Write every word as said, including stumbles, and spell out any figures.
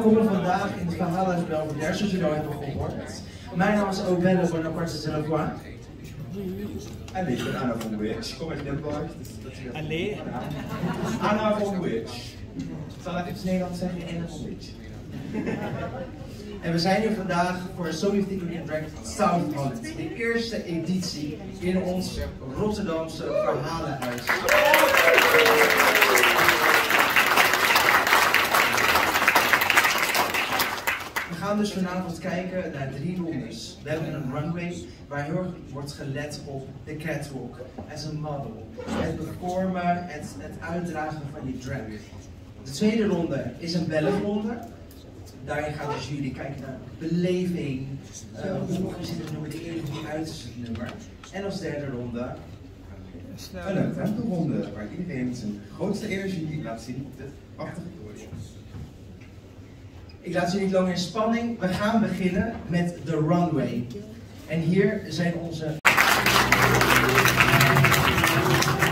Welkom vandaag in het Verhalenhuis Belvedere, zoals jullie al hebben gehoord. Mijn naam is Obelle Bonaparte de la Croix. En ik ben Anna von Witsch. Kom uit Limburg. Allee. Anna von Witsch. Zal ik het Nederlands zeggen? Anna von Witsch. En we zijn hier vandaag voor So Many Things We Can Drink South Holland. De eerste editie in ons Rotterdamse Verhalenhuis. We gaan dus vanavond kijken naar drie rondes. We hebben een runway waar heel erg wordt gelet op de catwalk, as een model. Het performen, het, het uitdragen van je drag. De tweede ronde is een bellenronde. Daarin gaat de jury kijken naar beleving, uh, hoe zit het nummer erin, hoe uit is het nummer. En als derde ronde een temporonde waar iedereen zijn grootste energie laat zien op dit prachtige podium. Ik laat jullie niet langer in spanning. We gaan beginnen met de runway. En hier zijn onze